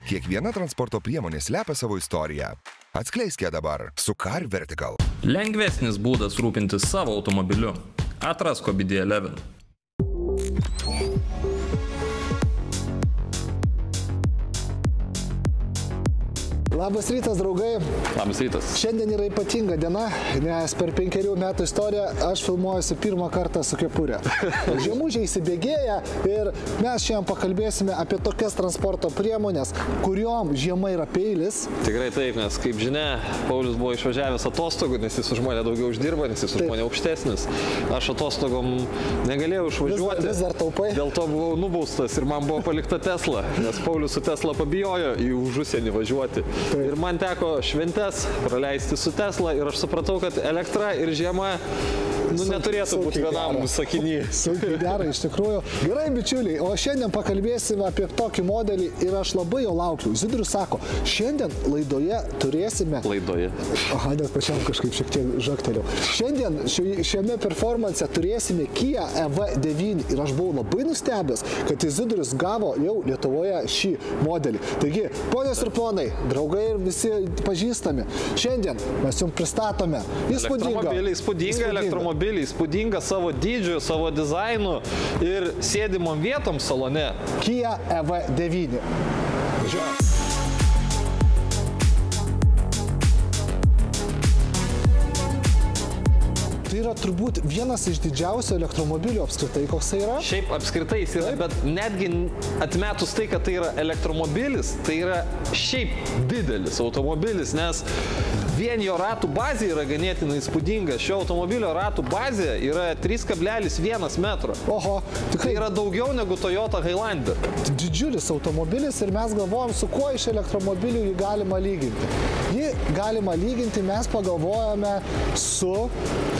Kiekviena transporto priemonė slepia savo istoriją. Atskleiskite dabar su Car Vertical. Lengvesnis būdas rūpintis savo automobiliu. Atrask BD11. Labas rytas, draugai. Labas rytas. Šiandien yra ypatinga diena, nes per 5 metų istoriją aš filmuojuosi pirmą kartą su kepurė. Žiemužiai įsibėgėja ir mes šiandien pakalbėsime apie tokias transporto priemonės, kuriuom žiema yra peilis. Tikrai taip, nes kaip žinia, Paulius buvo išvažiavęs atostogų, nes jis už mane daugiau uždirba, nes jis už mane aukštesnis. Aš atostogom negalėjau išvažiuoti. Vis dar taupai. Dėl to buvau nubaustas ir man buvo palikta Tesla, nes Paulius su Tesla pabijojo į už užsienį važiuoti. Ir man teko šventes praleisti su Tesla ir aš supratau, kad elektra ir žiema neturėtų būti vienam sakinį. Sunkiai dera, iš tikrųjų. Gerai, bičiuliai, o šiandien pakalbėsime apie tokį modelį ir aš labai jo laukiu. Izidrius sako, šiandien laidoje turėsime... Laidoje. Aha, net pačiam kažkaip šiek tiek žakteliau. Šiandien šiame performance turėsime Kia EV9 ir aš buvau labai nustebęs, kad Izidrius gavo jau Lietuvoje šį modelį. Taigi, ponios ir ponai, draugai ir visi pažįstami, šiandien mes jums pristatome įspūdingą elektromobilį, įspūdingą savo dydžiu, savo dizainu ir sėdimom vietom salone. Kia EV9. Žiūrėjau. Tai yra turbūt vienas iš didžiausių elektromobilių apskritai, koks tai yra? Šiaip apskritai jis yra, bet netgi atmetus tai, kad tai yra elektromobilis, tai yra šiaip didelis automobilis, nes vien jo ratų bazė yra ganėtinai įspūdinga. Šio automobilio ratų bazė yra 3,1 metro. Oho, tikrai. Tai yra daugiau negu Toyota Highlander. Didžiulis automobilis ir mes galvojam, su kuo iš elektromobilių jį galima lyginti. Jį galima lyginti, mes pagalvojame su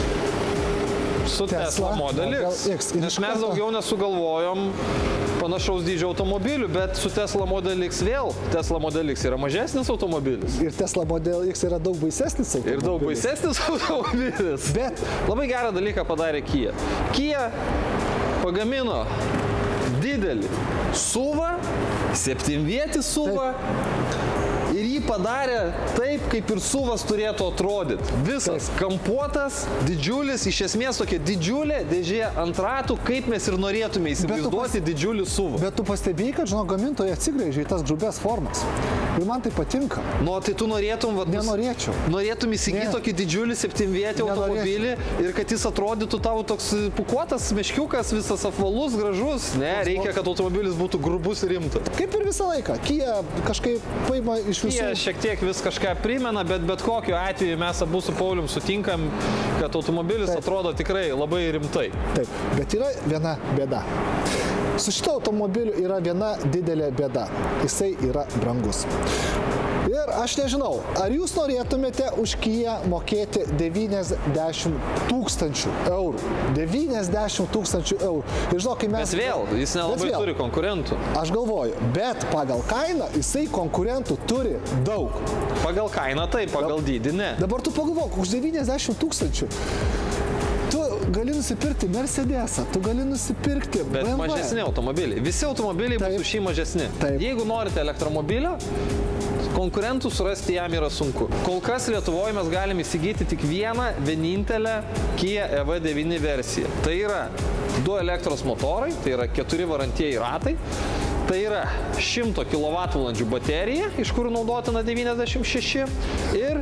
Tesla Model X. Nes mes daugiau nesugalvojom panašaus dydžio automobilių, bet su Tesla Model X vėl. Tesla Model X yra mažesnis automobilis. Ir Tesla Model X yra daug baisesnis automobilis. Ir daug baisesnis automobilis. Bet labai gerą dalyką padarė Kia. Kia pagamino didelį SUV, 7-vietį SUV. Ir jį padarė taip, kaip ir SUV-as turėtų atrodyti. Visas kampuotas, didžiulis, iš esmės tokia didžiulė dėžė ant ratų, kaip mes ir norėtume įsivaizduoti didžiulį SUV. Bet tu pastebėjai, kad, gamintojai atsigręžia į tas grubės formas. Ir man tai patinka. Nu, tai tu norėtum... Nenorėčiau. Norėtum įsigyti tokį didžiulį 7-vietį automobilį ir kad jis atrodytų tau toks pukuotas, meškiukas, visas apvalus, gražus. Ne, reikia, kad automobilis būtų grubus ir rimtas. Kaip ir visą laiką. Kia kažkaip paima iš visų. Jie šiek tiek vis kažką primena, bet kokiu atveju mes abu su Paulium sutinkam, kad automobilis atrodo tikrai labai rimtai. Taip, bet yra viena bėda. Su šito automobiliu yra viena didelė bėda. Jisai yra brangus. Ir aš nežinau, ar jūs norėtumėte už Kia mokėti 90 000 eurų. 90 000 eurų. Ir žinau, kai mes... Bet vėl, jis nelabai turi konkurentų. Aš galvoju, bet pagal kainą jisai konkurentų turi daug. Pagal kainą taip, pagal dydį ne. Dabar tu pagalvok, už 90 000 tu gali nusipirkti Mercedesą, tu gali nusipirkti BMW. Bet mažesni automobiliai. Visi automobiliai bus už šį mažesni. Jeigu norite elektromobilio, konkurentų surasti jam yra sunku. Kol kas Lietuvoje mes galime įsigyti tik vienintelę Kia EV9 versiją. Tai yra 2 elektros motorai, tai yra 4 varantieji ratai. Tai yra 100 kWh baterija, iš kurių naudotina 96 ir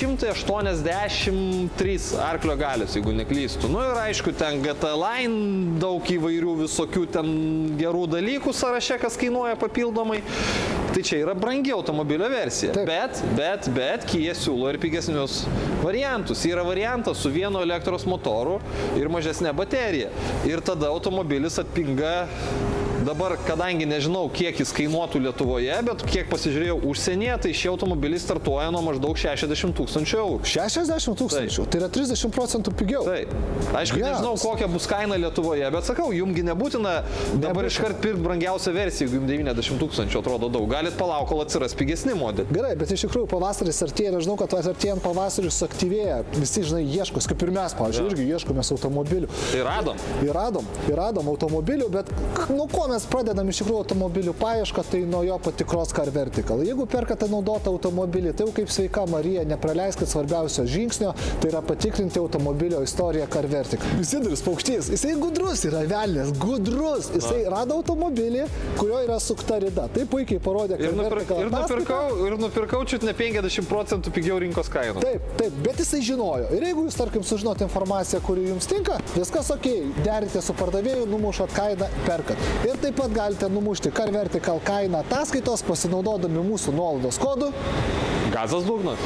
383 arklio galios, jeigu neklystu. Nu ir aišku, ten GT Line, daug įvairių visokių ten gerų dalykų sąraše, kas kainuoja papildomai. Tai čia yra brangi automobilio versija. Bet Kia siūlo ir pigesnius variantus. Yra variantas su vienu elektros motoru ir mažesnė baterija. Ir tada automobilis atpinga. Dabar, kadangi nežinau, kiek jis kainuotų Lietuvoje, bet kiek pasižiūrėjau užsienyje, tai šie automobiliai startuoja nuo maždaug 60 000 eurų. 60 000? Tai yra 30% pigiau. Taip. Aišku, nežinau, kokia bus kaina Lietuvoje, bet sakau, jumgi nebūtina dabar iškart pirkti brangiausią versiją, jeigu jums 90 000 atrodo daug. Galit palauk, kol atsiras pigesni modeliai. Gerai, bet iš tikrųjų pavasaris artėja ir aš žinau, kad artėjant pavasariui suaktyvėja. Visi, žinai, ieškos, kaip ir mes, pavyzdžiui, irgi ieškomės automobilių. Tai radom. Ir radom automobilių, bet nuo ko mes mes pradedam iš tikrųjų automobilių paiešką, tai nuo jo patikros Car Vertical. Jeigu perkate naudotą automobilį, tai jau kaip sveika Marija, nepraleiskit svarbiausio žingsnio, tai yra patikrinti automobilio istoriją Car Vertical. Isidrius Paukštys, jisai gudrus yra, velnės, gudrus. Jisai rado automobilį, kurio yra sukta rida. Tai puikiai parodė Car Vertical ataskaitą. Ir nupirkau čiut ne 50% pigiau rinkos kainą. Taip, bet jisai žinojo. Ir jeigu jūs, tarkim, sužinot informaciją, kuri jums tinka, viskas ok, derite su pardavėju, numušat kainą, perkat. Ir taip pat galite numušti Car Vertical kainą ataskaitos, pasinaudodami mūsų nuolaidos kodu. Gazas dugnas.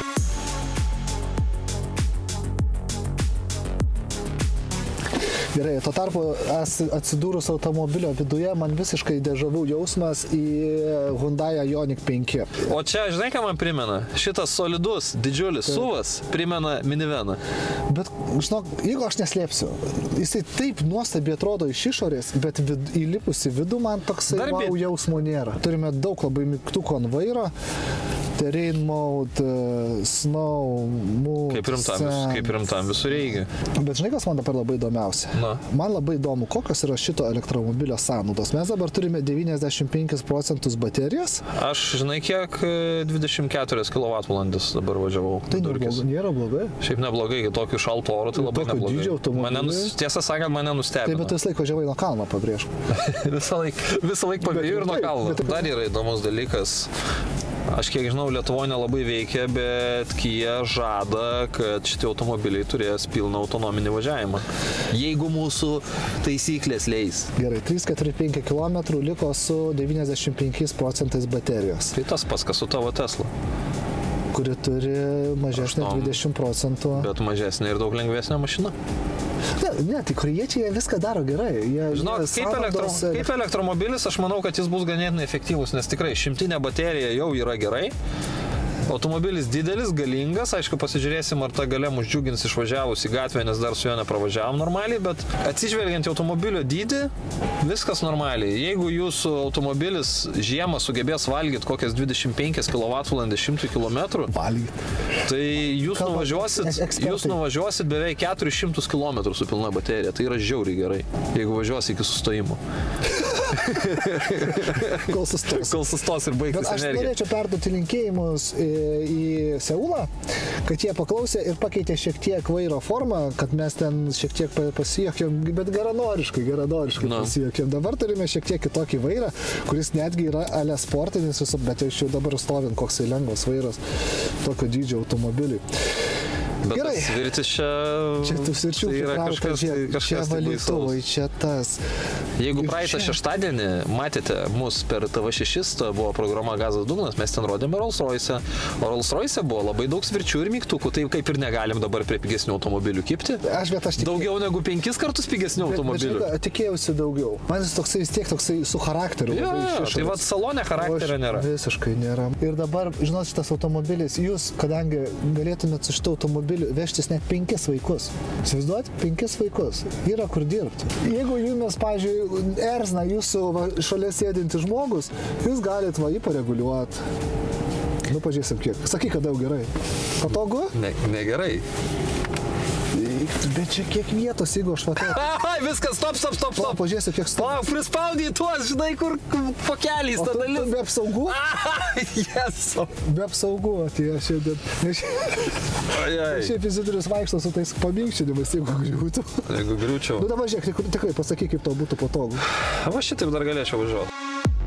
Gerai, tuo tarpu atsidūrus automobilio viduje, man visiškai dežavų jausmas į Hyundai Ioniq 5. O čia, žinai, ką man primena? Šitas solidus, didžiulis SUVas primena miniveną. Bet, žinok, jeigu aš neslėpsiu, jisai taip nuostabiai atrodo iš išorės, bet įlipus į vidų man toksai wow jausmo nėra. Turime daug labai mygtukų ant vairo. Terrain mode, snow, mood, kaip rimtam visur reikia. Bet žinai, kas man dabar labai įdomiausia? Man labai įdomu, kokios yra šito elektromobilio sąnaudos. Mes dabar turime 95% baterijos. Aš, žinai, kiek 24 kWh dabar važiavau. Tai nėra blogai. Šiaip neblogai, tokio šalto oro, tai labai neblogai. Tiesą sakant, mane nustebino. Taip, bet tu vis laik važiavai nuo kalno, pabrėžk. Visą laik pabėjau ir nuo kalno. Dar yra įdomus dalykas. Aš kiek žinau, Lietuvoje nelabai veikia, bet Kia žada, kad šitie automobiliai turės pilną autonominį važiavimą. Jeigu mūsų taisyklės leis. Gerai, 3-4-5 km liko su 95% baterijos. Tai tas pats, kas su tavo Tesla. Kuri turi mažesnę 20%. Bet mažesnė ir daug lengvesnė mašina. Ne, tai korėjiečiai viską daro gerai. Žinok, kaip elektromobilis, aš manau, kad jis bus ganėtinai efektyvus, nes tikrai šimtinė baterija jau yra gerai. Automobilis didelis, galingas, aišku, pasižiūrėsim, ar ta galia mus džiugins išvažiavus į gatvę, nes dar su jo nepravažiavom normaliai, bet atsižvelgiant į automobilio dydį, viskas normaliai. Jeigu jūsų automobilis žiemą sugebės valgyti kokias 25 kWh 100 km, tai jūs nuvažiuosit beveik 400 km su pilna baterija. Tai yra žiauriai gerai, jeigu važiuosi iki sustojimo. Kol sustos ir baigsis energija. Bet aš norėčiau perduoti linkėjimus į Seulą, kad jie paklausė ir pakeitė šiek tiek vairo formą, kad mes ten šiek tiek pasiekėm, bet geranoriškai pasiekėm. Dabar turime šiek tiek kitokį vairą, kuris netgi yra ale sportinis, bet jau dabar stovint koksai lengvas vairas tokio dydžio automobiliui. Bet gerai. Tas svirtis čia tų svirčių tai yra kažkas valytuvai, čia tas. Jeigu praeitą šeštadienį matėte mus per TV6, tai buvo programa Gazas dugnas, mes ten rodėme Rolls-Royce. O Rolls-Royce buvo labai daug svirčių ir mygtukų, tai kaip ir negalim dabar prie pigesnių automobilių kipti. Daugiau negu 5 kartus pigesnių automobilių. Bet tikėjausi daugiau. Man jis toksai vis tiek toksai su charakteriu. Tai va salone charakterio nėra. Visiškai nėra. Ir dabar, žinot, šitas automobilis, jūs, kadangi galėtumėt su šitą automobilį vežtis net 5 vaikus. Įsivaizduot? 5 vaikus. Yra kur dirbti. Jeigu jumis, pavyzdžiui, erzina jūsų šalia sėdintis žmogus, jūs galit jį pareguliuoti. Nu, pažiūrėsim kiek. Sakyk, kada jau gerai. Patogu? Ne gerai. Bet čia kiek vietos, jeigu aš vatau. Viskas, stop. Pažiūrėsiu, kiek stop. Prispaudai tuos, žinai, kur pakeliais ta dalis. Be apsaugų? Be apsaugų atėjo šiandien. Šiaip Izidrius vaikšto su tais paminkštinimais, jeigu griūtų. Jeigu griūčiau. Nu dabar žiūrėk, tikrai pasakyk, kaip tau būtų patogu. Va šitaip dar galėčiau važiuoti.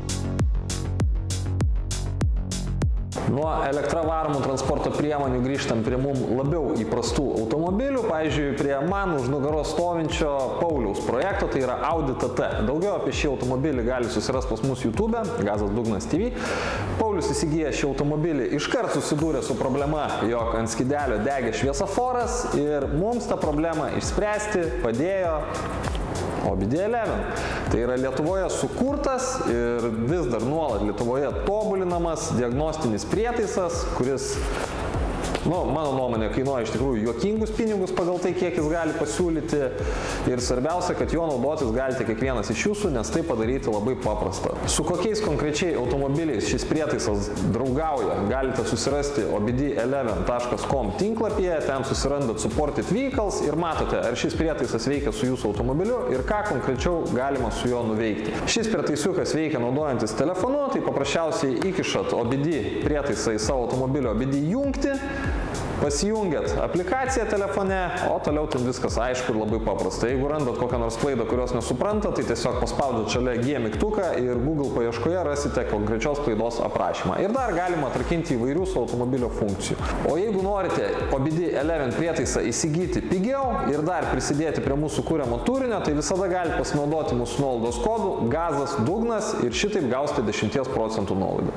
Nuo elektravaromų transporto priemonių grįžtam prie mums labiau įprastų automobilių, pavyzdžiui, prie man už nugaros stovinčio Pauliaus projekto, tai yra Audi TT. Daugiau apie šį automobilį gali susirasti pas mus YouTube, Gazas dugnas TV. Paulius įsigiję šį automobilį iškart susidūrė su problema, jog ant skydelio degė šviesoforas ir mums tą problemą išspręsti padėjo Orbea 11. Tai yra Lietuvoje sukurtas ir vis dar nuolat Lietuvoje tobulinamas diagnostinis prietaisas, kuris Nu, mano nuomonė, kainuoja iš tikrųjų juokingus pinigus pagal tai, kiek jis gali pasiūlyti. Ir svarbiausia, kad jo naudotis galite kiekvienas iš jūsų, nes tai padaryti labai paprasta. Su kokiais konkrečiai automobiliais šis prietaisas draugauja, galite susirasti obd11.com tinklapyje, ten susirandat Supported Vehicles ir matote, ar šis prietaisas veikia su jūsų automobiliu ir ką konkrečiau galima su juo nuveikti. Šis prietaisiukas veikia naudojantis telefonu, tai paprasčiausiai įkišat OBD prietaisą į savo automobilio OBD jungtį, pasijungiat aplikaciją telefone, o toliau ten viskas aišku ir labai paprasta. Jeigu randat kokią nors klaidą, kurios nesuprantat, tai tiesiog paspaudat šalia G mygtuką ir Google paieškoje rasite konkrečios klaidos aprašymą. Ir dar galima atrakinti įvairių su automobilio funkcijų. O jeigu norite OBD11 prietaisą įsigyti pigiau ir dar prisidėti prie mūsų kūriamo turinio, tai visada galite pasinaudoti mūsų nuolaidos kodu GAZAS dugnas ir šitaip gausite 10% nuolaidą.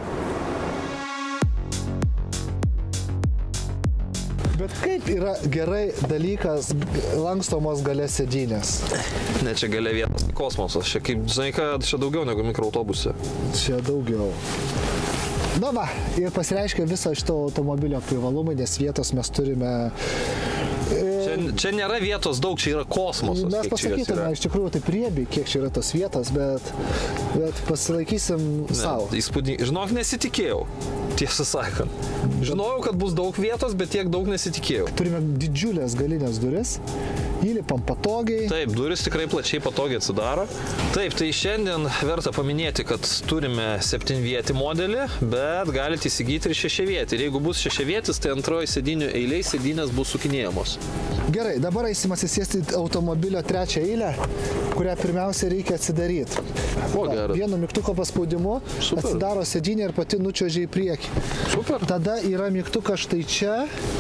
Bet kaip yra gerai dalykas lankstomos gale sėdynės? Ne, čia gale vietos kosmosas. Čia kaip, žinai, kad čia daugiau negu mikroautobuse. Čia daugiau. Na va, ir pasireiškia viso šito automobilio privalumai, nes vietos mes turime... Čia nėra vietos daug, čia yra kosmosas. Mes pasakytume, iš tikrųjų, tai priebi, kiek čia yra tos vietos, bet pasilaikysim savo. Įspūdingai. Žinok, nesitikėjau, tiesą sakant. Žinojau, kad bus daug vietos, bet tiek daug nesitikėjau. Turime didžiulės galinės duris, įlipam patogiai. Taip, duris tikrai plačiai patogiai atsidaro. Taip, tai šiandien verta paminėti, kad turime 7-vietį modelį, bet galite įsigyti ir 6-vietį. Ir jeigu bus 6-vietis, tai antroji sėdinių eiliai sėdinės bus sukinėjamos. Gerai, dabar eisim atsisėsti automobilio 3 eilę, kurią pirmiausia reikia atsidaryti. Vienu mygtuko paspaudimu atsidaro sėdinė ir pati nučiuožia į priekį. Super. Tada yra mygtukas štai čia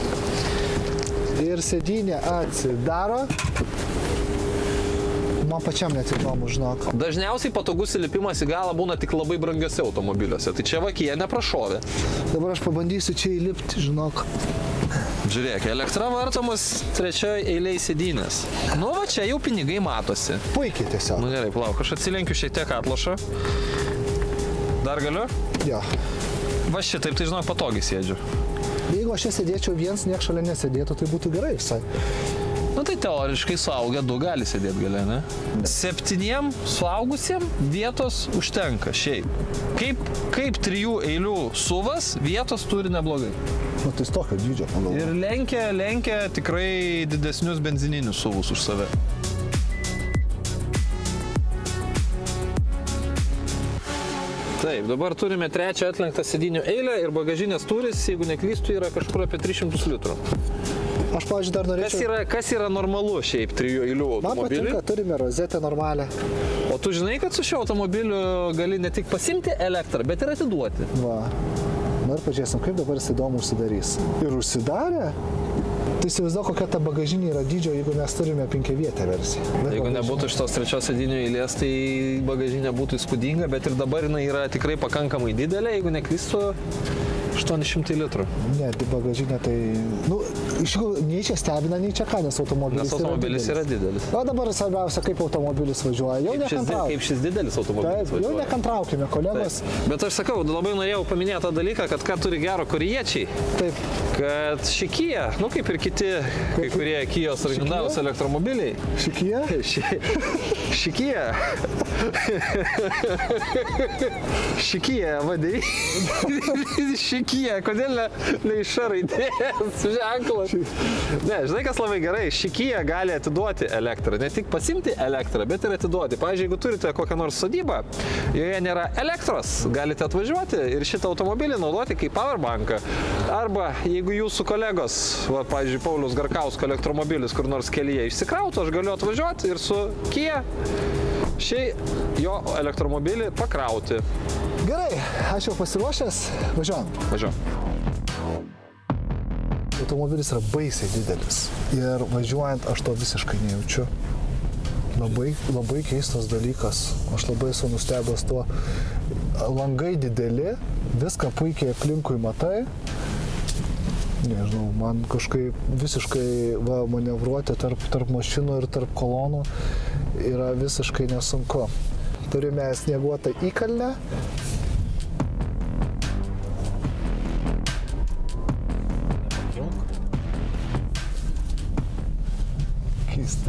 ir sėdinė atsidaro. Man pačiam net įdomu, žinok. Dažniausiai patogus įlipimas į galą būna tik labai brangiuose automobiliuose, tai čia vakyje neprašovė. Dabar aš pabandysiu čia įlipti, žinok. Žiūrėk, elektra vartomas 3 eilėj sėdynės. Nu va, čia jau pinigai matosi. Puikiai tiesiog. Nu gerai, plauk, aš atsilenkiu šiek tiek atlošą. Dar galiu? Jo. Va šitaip, tai žinok, patogiai sėdžiu. Jeigu aš čia sėdėčiau viens, niek šalia nesėdėtų, tai būtų gerai visai. Nu tai teoriškai suaugę 2 gali sėdėti gale, ne? 7 suaugusiem vietos užtenka šiaip. Kaip 3 eilių suvas, vietos turi neblogai. Nu tai tokio dydžio pagalvoju. Ir lenkia tikrai didesnius benzininius suvus už save. Taip, dabar turime 3 atlenktą sėdinių eilę ir bagažinės tūris, jeigu neklystu, yra kažkur apie 300 litrų. Aš, pavyzdžiui, dar norėčiau... Kas yra normalu šiaip 3 eilių automobiliui? Man patinka, turime rozetę normalią. O tu žinai, kad su šiuo automobiliu gali ne tik pasimti elektrą, bet ir atiduoti? Va. Na ir pažiūrėsim, kaip dabar jis įdomu užsidarys. Ir užsidarė? Tai įsivaizduok, kokia ta bagažinė yra dydžio, jeigu mes turime 5-vietę versiją. Jeigu nebūtų šitos 3 sėdinių eilės, tai bagažinė būtų įspūdinga, bet ir dabar jinai yra tikrai pakankamai didelė, jeigu neklystu 800 litrų. Ne, bagažinė tai... Nu, iš tikrųjų, nei čia stebina, nei čia ką, nes automobilis yra didelis. O dabar svarbiausia, kaip automobilis važiuoja. Jau nekantraukime. Kaip šis didelis automobilis važiuoja. Jau nekantraukime, kolegos. Taip. Bet aš sakau, labai norėjau paminėti tą dalyką, kad ką turi gero korėjiečiai. Taip. Kad ši Kia, nu kaip ir kiti, kai kurie Kijos originalūs elektromobiliai. Ši Kia? Ši Kia. Ši Kia, vadai. Ši Kia, kodėl ne iš raidės ženklas? Ne, žinai, kas labai gerai, ši Kia gali atiduoti elektrą, ne tik pasimti elektrą, bet ir atiduoti. Pavyzdžiui, jeigu turite kokią nors sodybą, joje nėra elektros, galite atvažiuoti ir šitą automobilį naudoti kaip powerbanką. Arba jeigu jūsų kolegos, va, pavyzdžiui, Paulius Garkausko elektromobilis kur nors kelyje išsikrautų, aš galiu atvažiuoti ir su Kia jo elektromobilį pakrauti. Gerai, aš jau pasiruošęs, važiuojam. Automobilis yra baisiai didelis ir važiuojant aš to visiškai nejaučiu. Labai keistas dalykas, aš labai esu nustebęs tuo. Langai dideli, viską puikiai aplinkui matai. Nežinau, man kažkaip visiškai manevruoti tarp mašinų ir tarp kolonų yra visiškai nesunku. Turime snieguotą įkalnę.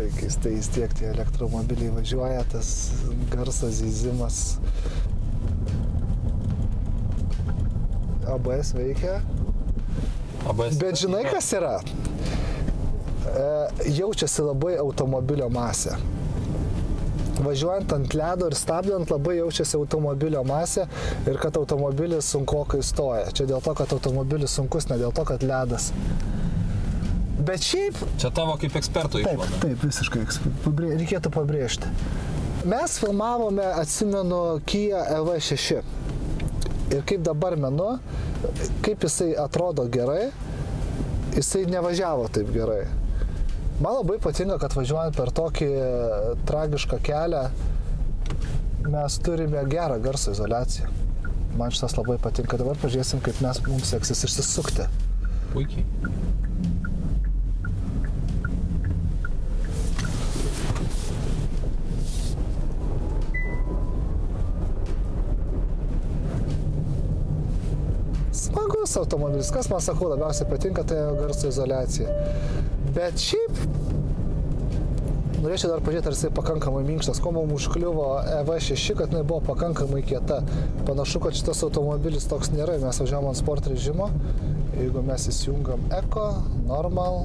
Visiškai keistai vis tiek tie elektromobiliai važiuoja, tas garsas, zyzimas. ABS veikia. Bet žinai, kas yra? Jaučiasi labai automobilio masė. Važiuojant ant ledo ir stabdant labai jaučiasi automobilio masė ir kad automobilis sunkokai stoja. Čia dėl to, kad automobilis sunkus, ne dėl to, kad ledas. Bet šiaip... Čia tavo kaip ekspertų išvada. Taip, visiškai. Reikėtų pabrėžti. Mes filmavome, atsimenu, Kia EV6. Ir kaip dabar menu, kaip jisai atrodo gerai, jisai nevažiavo taip gerai. Man labai patinka, kad važiuojant per tokį tragišką kelią, mes turime gerą garso izoliaciją. Man šitas labai patinka. Dabar pažiūrėsim, kaip mums seksis išsisukti. Puikiai. Smagus automobilis. Kas man sakau labiausiai patinka, tai garso izoliacija. Bet šiaip norėčiau dar pažiūrėti, ar jisai pakankamai minkštas. Ko mums užkliuvo EV6, kad jinai buvo pakankamai kieta. Panašu, kad šitas automobilis toks nėra. Mes važiavom ant sport režimo. Jeigu mes įsijungam Eco, Normal.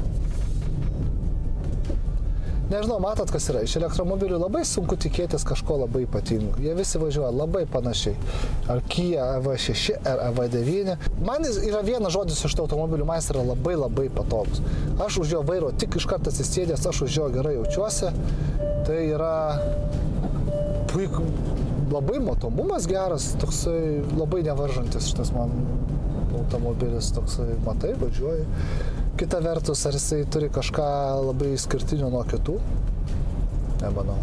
Nežinau, matot, kas yra. Iš elektromobilių labai sunku tikėtis kažko labai ypatingo. Jie visi važiuoja labai panašiai. Ar Kia EV6, ar EV9. Man yra vienas žodis iš to automobilių, man jis yra labai labai patogus. Aš už jo vairo tik iš karto atsisėdęs, aš už jo gerai jaučiuosi. Tai yra puiku, labai matomumas geras, toksai labai nevaržantis šitas man automobilis, toksai matai, važiuoji. Kita vertus, ar jisai turi kažką labai skirtinio nuo kitų? Nemanau.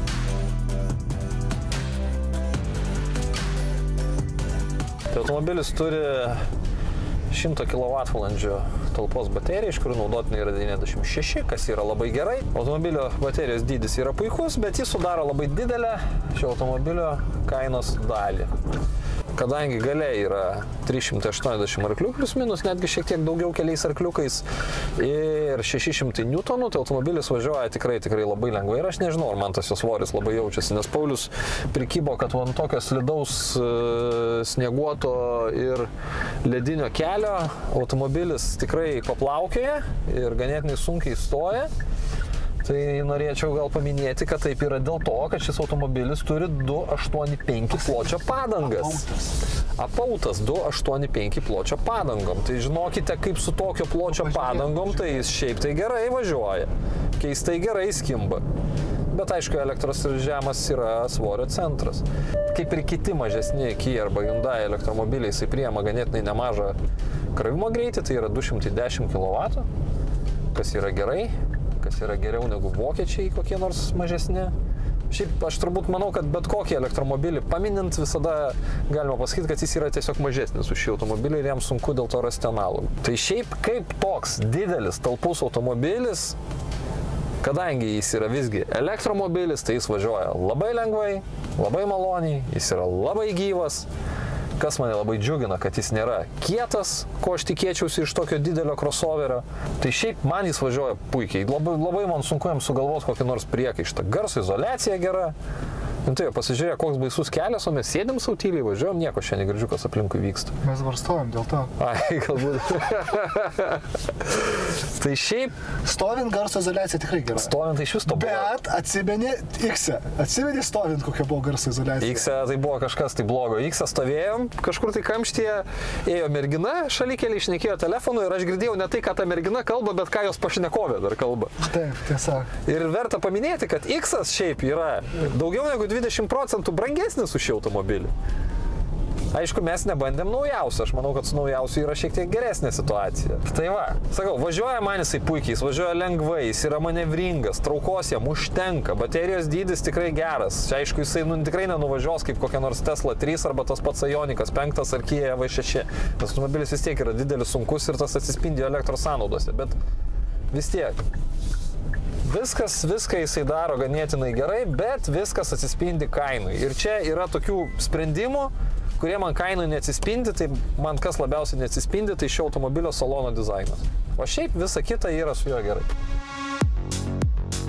Tai automobilis turi 100 kWh talpos bateriją, iš kurių naudotinai yra 96, kas yra labai gerai. Automobilio baterijos dydis yra puikus, bet jis sudaro labai didelę šio automobilio kainos dalį. Kadangi galia yra 380 arklių plus minus, netgi šiek tiek daugiau keliais arkliukais ir 600 newtonų, tai automobilis važiuoja tikrai labai lengvai ir aš nežinau, ar man tas jo svoris labai jaučiasi, nes Paulius prikybo, kad ant tokio slidaus snieguoto ir ledinio kelio automobilis tikrai paplaukioja ir ganėtinai sunkiai stoja. Tai norėčiau gal paminėti, kad taip yra dėl to, kad šis automobilis turi 285 pločio padangas. Apautas 285 pločio padangom. Tai žinokite, kaip su tokio pločio padangom, tai jis šiaip tai gerai važiuoja. Keistai gerai skimba. Bet aišku, elektros ir žemas yra svorio centras. Kaip ir kiti mažesni Kia arba Hyundai elektromobiliai, jisai priima ganėtinai nemažą krovimo greitį, tai yra 210 kW, kas yra gerai. Kas yra geriau negu vokiečiai kokie nors mažesni. Šiaip aš turbūt manau, kad bet kokį elektromobilį paminint visada galima pasakyti, kad jis yra tiesiog mažesnis už šį automobilį ir jam sunku dėl to rasti analogų. Tai šiaip kaip toks didelis talpus automobilis, kadangi jis yra visgi elektromobilis, tai jis važiuoja labai lengvai, labai maloniai, jis yra labai gyvas. Kas mane labai džiugina, kad jis nėra kietas, ko aš tikėčiausi iš tokio didelio crossoverio. Tai šiaip man jis važiuoja puikiai. Labai man sunku jam sugalvoti kokį nors priekaištą. Garso izoliacija gera. Tai pasižiūrėk, koks baisus kelias, o mes sėdim sau tyliai, važiuojam, nieko šiandien girdžiu, kas aplinkui vyksta. Mes dabar stovim dėl to. Ai, galbūt. Tai šiaip... Stovint garso izoliacija tikrai gera. Stovint tai iš vis to buvo. Bet atsimeni X-e. Atsimeni stovint, kokia buvo garso izoliacija. X-e tai buvo kažkas tai blogo. X-e stovėjom, kažkur tai kamštyje ėjo mergina, šalikeliai šnekėjo telefonu ir aš girdėjau ne tai, ką ta mergina kalba, bet ką jos pašnekovė dar kalba. Taip, tiesa. Ir verta paminėti, kad X-as šiaip yra daugiau negu 20% brangesnis už šį automobilį. Aišku, mes nebandėm naujausią, aš manau, kad su naujausiu yra šiek tiek geresnė situacija. Tai va, sakau, važiuoja man jisai puikiai, jis važiuoja lengvai, jis yra manevringas, traukos jam užtenka, baterijos dydis tikrai geras. Čia aišku, jisai tikrai nenuvažiuos kaip kokia nors Tesla 3 arba tas pats Ioniqas 5 ar Kia EV6. Tas automobilis vis tiek yra didelis, sunkus ir tas atsispindi elektros sąnaudose, bet vis tiek. Viską jisai daro ganėtinai gerai, bet viskas atsispindi kainui. Ir čia yra tokių sprendimų, kurie man kainui neatsispindi, tai man kas labiausiai neatsispindi, tai šio automobilio salono dizainas. O šiaip visa kita yra su juo gerai.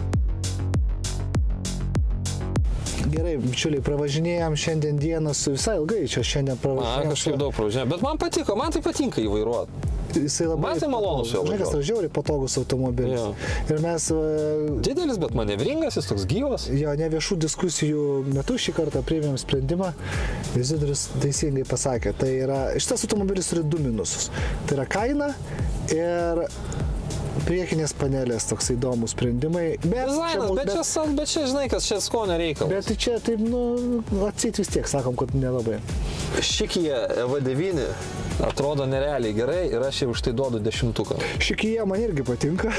Gerai, bičiuliai, pravažinėjom šiandien dieną su visai ilgai, čia šiandien pravažinėjom. Kažkaip daug pravažinėjom, bet man patiko, man tai patinka įvairuoti. Jisai labai... Man tai malonus jau. Žinai, kas yra žiauriai patogus automobilis. Jo. Ir mes... Didelis, bet manevringas, jis toks gyvas. Jo, ne viešų diskusijų metu šį kartą priėmėm sprendimą. Izidorius teisingai pasakė, tai yra... Šitas automobilis turi 2 minusus. Tai yra kaina ir... priekinės panelės toks įdomus sprendimai. Dizainas, bet čia žinai, kas čia skonio reikalas. Bet čia taip, atsit vis tiek sakom, kad nelabai. Šikija EV9 atrodo nerealiai gerai ir aš jau už tai duodu 10. Šikija man irgi patinka.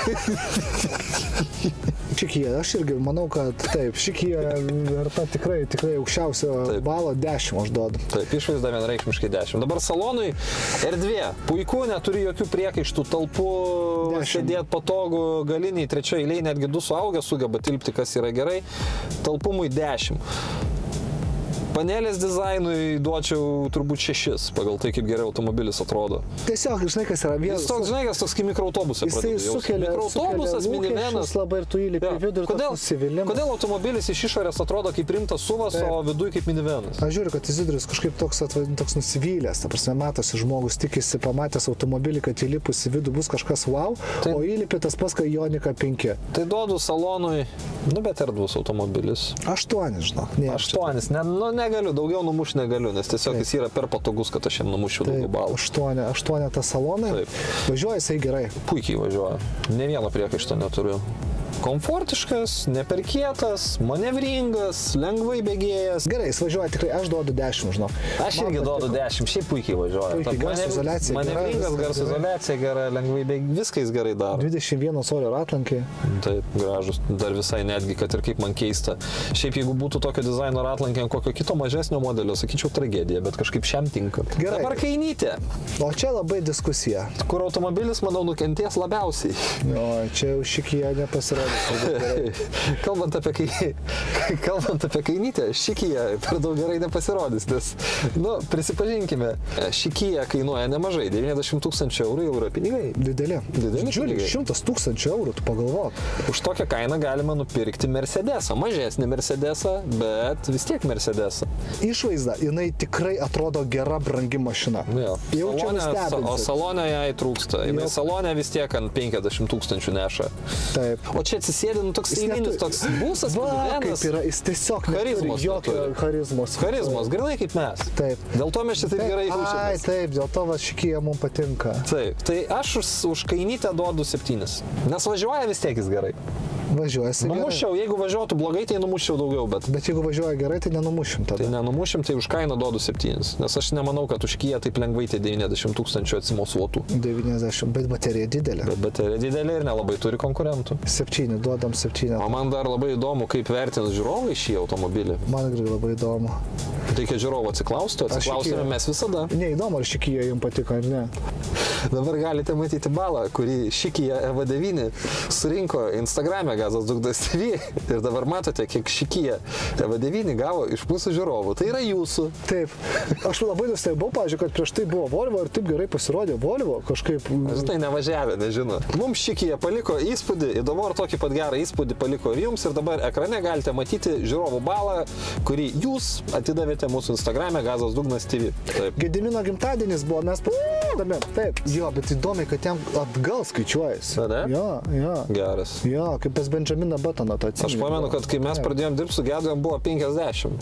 Šikija, aš irgi manau, kad taip, Šikija verta tikrai aukščiausio balo 10 aš duodu. Taip, išvaizda vienareikšmiškai 10. Dabar salonui erdvė. Puiku, neturi jokių priekaištų, talpų, sėdėt patogu, galiniai, 3 eiliai, netgi 2 suaugę sugeba tilpti, kas yra gerai. Talpumui 10. Panelės dizainui duočiau turbūt 6, pagal tai, kaip gerai automobilis atrodo. Tiesiog, žinai, kas yra vienas. Jis toks, žinai, kas toks kaip mikroautobusas. Jisai sukelia minivenas. Labai ir tu įlipi į vidų ir toks nusivylimas. Kodėl automobilis iš išorės atrodo kaip rimtas suvas, o viduje kaip minivenas? Aš žiūriu, kad Izidorius kažkaip toks nusivylęs. Ta prasme, matosi, žmogus tikisi, pamatęs automobilį, kad įlipus į vidų bus kažkas wow, o įlipi tas pas, kai Ionika 5. Tai duodu salonui, bet erdvus automobilis. 8, žinok. 8, negaliu, daugiau numušti negaliu, nes tiesiog jis yra per patogus, kad aš jam numuščiau daugiau balų. 8 tas salonai. Važiuoja jisai gerai. Puikiai važiuoja. Ne vieno priekaišto neturiu. Komfortiškas, ne per kietas, manevringas, lengvai bėgėjas. Gerai, jis važiuoja tikrai, aš duodu 10, žinau. Aš irgi duodu 10, šiaip puikiai važiuoja. Puikiai, garso izoliacija gera. Manevringas, garso izoliacija gera, lengvai bėgėjas, viską jis gerai daro. 21 colio ratlankiai. Taip, gražus, dar visai netgi, kad ir kaip man keista. Šiaip jeigu būtų tokio dizaino ratlankė ant kokio kito mažesnio modelio, sakyčiau tragedija, bet kažkaip šiam tinka. Gerai. Dabar kainytė. O čia labai diskusija. Kur automobilis, manau, nukentės labiausiai. O, čia jau Šikija nepasirodė. Kalbant apie kainytę, Šikija per daug gerai nepasirodys, nes, prisipažinkime, Šikija kainuoja nemažai, 90 000 eurų jau yra pinigai. Dideli. Didžiuliai. 100 000 eurų, tu pagalvok. Už tokią kainą galima nupirkti Mercedesą, mažesnį Mercedesą, bet vis tiek Mercedesą. Išvaizda, jinai tikrai atrodo gera, brangi mašina. O salone jai trūksta. Jinai salone vis tiek ant 50 000 neša. Taip. O čia atsisėdin toks eilinis, toks būsas, kaip yra, jis tiesiog neturi jokio charizmos. Charizmos, grinai kaip mes. Taip. Dėl to mes čia taip gerai jaučiamės. Taip, dėl to Šikija mums patinka. Taip, tai aš už kainytę duodu 7, nes važiuoja vis tiek jis gerai. Važiuoja jis gerai. Numuščiau, jeigu važiuotų blogai, tai numuščiau daugiau, bet jeigu važiuoja gerai, tai nenumušim tada. Tai nenumušim, tai už kainą duodu 7, nes aš nemanau, kad už Kiją taip lengvai tai 90 000 atsimosuotų. 90, bet baterija didelė. Bet baterija didelė ir nelabai turi konkurentų. 7, duodam 7. O man dar labai įdomu, kaip vertins žiūrovai šį automobilį. Man irgi labai įdomu. Reikia žiūrovų atsiklausime mes visada. Neįdomu, ar Šikija jums patiko, ar ne. Dabar galite matyti balą, kurį Šikija EV9 surinko Instagrame Gazas Dugdas TV. Ir dabar matote, kiek Šikija EV9 gavo iš mūsų žiūrovų. Tai yra jūsų. Taip. Aš labai nustebau, pavyzdžiui, kad prieš tai buvo Volvo ir taip gerai pasirodė Volvo kažkaip. Aš tai nevažiavę, nežinau. Mums Šikija paliko įspūdį, įdomu, ar tokį pat gerą įspūdį paliko ir jums. Ir dabar ekrane galite matyti žiūrovų balą, kurį jūs atidavėte mūsų Instagrame Gazas Dugnas TV. Taip. Gedimino gimtadienis buvo, mes pasidame. Taip. Jo, bet įdomiai, kad jam atgal skaičiuojasi. Tada? Jo. Geras. Jo, kaip pas Benjaminą Batoną to atsimenu. Aš pamenu, kad kai mes pradėjom dirbti su Gedu, jam buvo 50.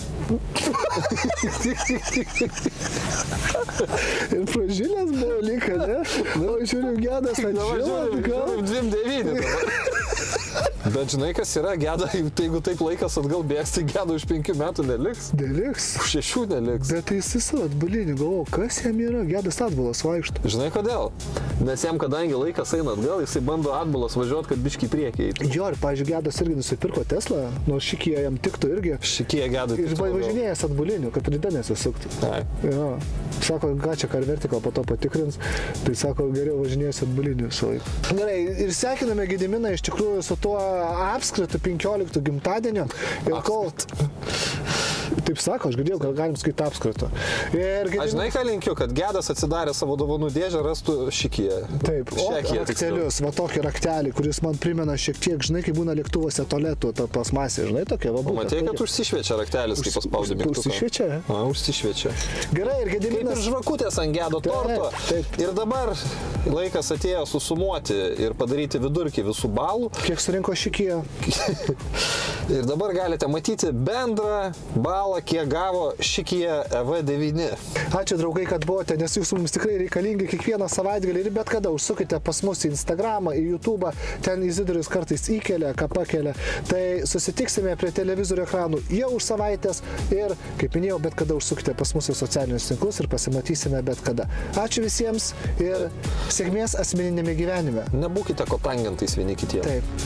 Ir pražilės buvo lyga, ne? O žiūriu, Gedas atžilą. Žiūrim 2,9. Bet žinai, kas yra Geda, jeigu taip laikas atgal bėgs, tai Geda už 5 metų neliks. Neliks. Už 6 neliks. Bet jis visą atbulinį galvo, kas jam yra? Gedas atbulas vaikšto. Žinai kodėl? Nes jam, kadangi laikas eina atgal, jisai bando atbulas važiuoti, kad biškį priekį eitų. Jo, ir, pavyzdžiui, Gedas irgi nusipirko Teslą, nors Šikija jam tiktų irgi. Šikija Gedui. Ir važinėjęs atbulinių, kad rida nesisuktų. Jo. Sako, čia ką vertikal po to patikrins, tai sako, geriau važinėjęs atbulinių visą laiką. Gerai, ir sveikiname Gediminą iš tikrųjų su tuo apskritu 15 gimtadieniu. Ir kol... Taip sako, aš girdėjau, kad galim skaityti apskritų. Aš žinai, ką linkiu, kad Gedas atsidarė savo dovanų dėžę, rastų šikyje. Taip, raktelius, va tokį raktelį, kuris man primena šiek tiek, žinai, kai būna lėktuvuose tualetų, ta plasmasė, žinai, tokia va būtų. Matei, kad užsišviečia raktelis, kai paspaudė mygtuką. Užsišviečia? Užsišviečia. Gerai, ir Gediminas. Kaip ir žvakutės ant Gedo torto. Taip. Ir dabar laikas atėjo susumuoti ir padaryti vidurkį visų balų. Kiek surinko šikyje? Ir dabar galite matyti bendrą balą, kiek gavo šikyje EV9. Ačiū draugai, kad buvote, nes jūs mums tikrai reikalingi kiekvieną savaitgalį ir bet kada užsukite pas mus į Instagramą, į YouTube, ten Izidorius kartais įkelia, ką pakelia. Tai susitiksime prie televizorių ekranų jau už savaitės ir, kaip minėjau, bet kada užsukite pas mus į socialinius tinklus ir pasimatysime bet kada. Ačiū visiems ir sėkmės asmeninėme gyvenime. Nebūkite kotangentais vieni kitiems. Taip.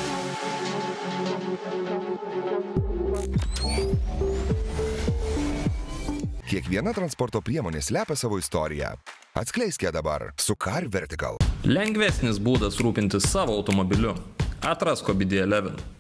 Kiekviena transporto priemonė slepia savo istoriją. Atskleiskite dabar su Car Vertical. Lengvesnis būdas rūpintis savo automobiliu. Atrask OBD11.